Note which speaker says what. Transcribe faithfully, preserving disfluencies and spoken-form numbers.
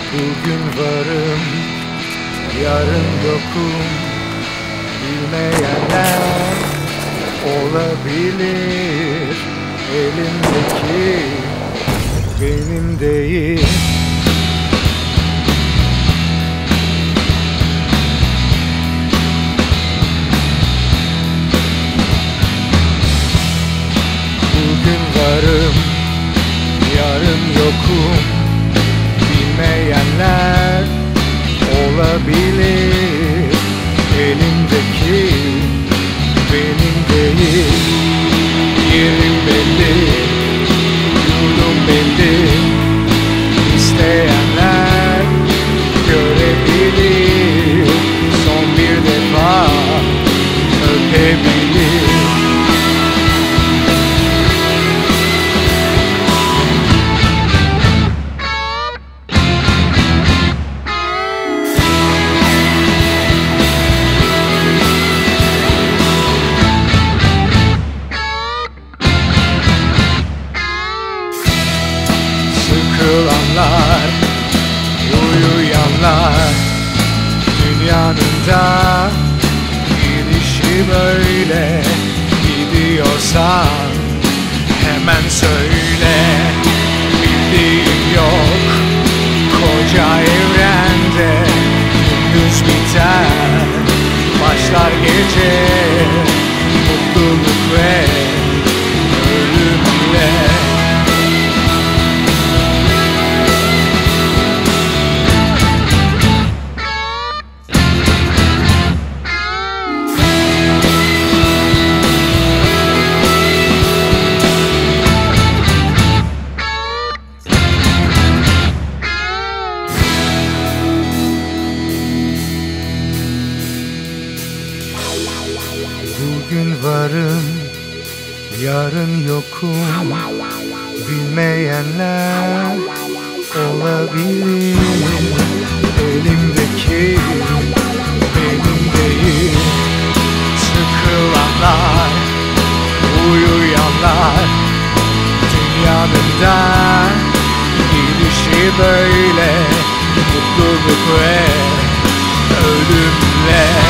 Speaker 1: Bugün varım, yarın yokum. Bilmeyenler olabilir. Elimdeki benim değil. Bugün varım, yarın yokum. Bilmeyenler olabilir. Elimdeki benim değil. Yerim belli, yurdum belli. İsteyenler görebilir. Son bir defa öpebilir. Sıkılanlar, uyuyanlar, dünyanın da gidişi böyle. Gidiyorsan hemen söyle. Bildiğin yok koca evrende. Gündüz biter, başlar gece. Mutluluk ve ölümle. Bugün varım, yarın yokum. Bilmeyenler olabilir. Elimdeki benim değil. Sıkılanlar, uyuyanlar, dünyanın da gidişi böyle. Mutluluk ve ölümle.